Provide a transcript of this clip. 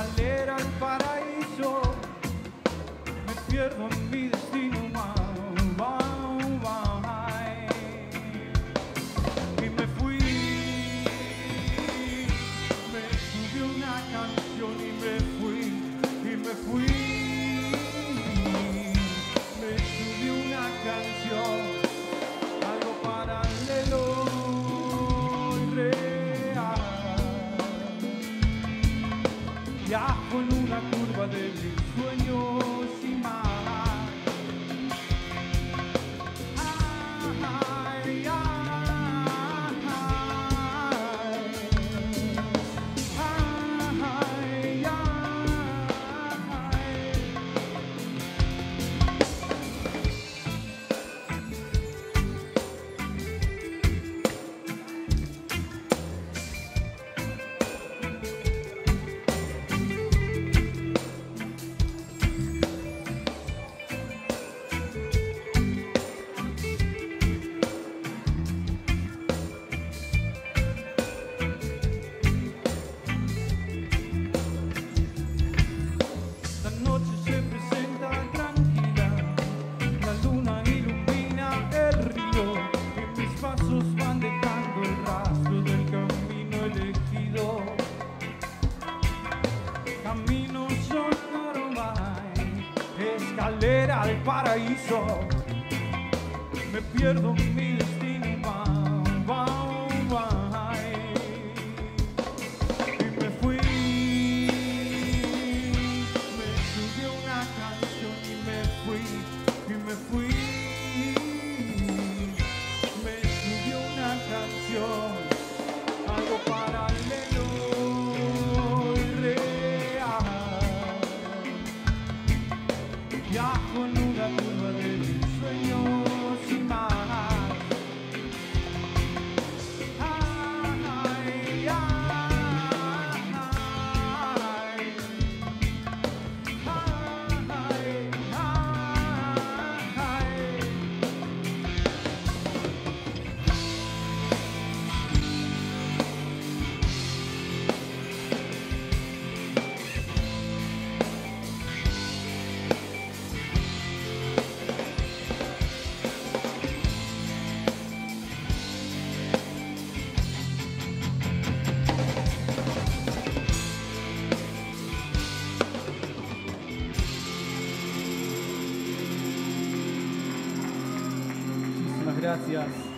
escalera al paraíso, me pierdo en mi destino. Y me fui, me subió una canción y me fui, me subió una canción, algo paralelo y real. Viajo en una curva de mis sueños y más. Camino sonoro vai, escalera al paraíso, me pierdo en mi destino. Y me fui, me subió una canción y me fui, me subió una canción, algo paralelo. Viajo en una curva de mis sueños y más. Ay, ay, gracias.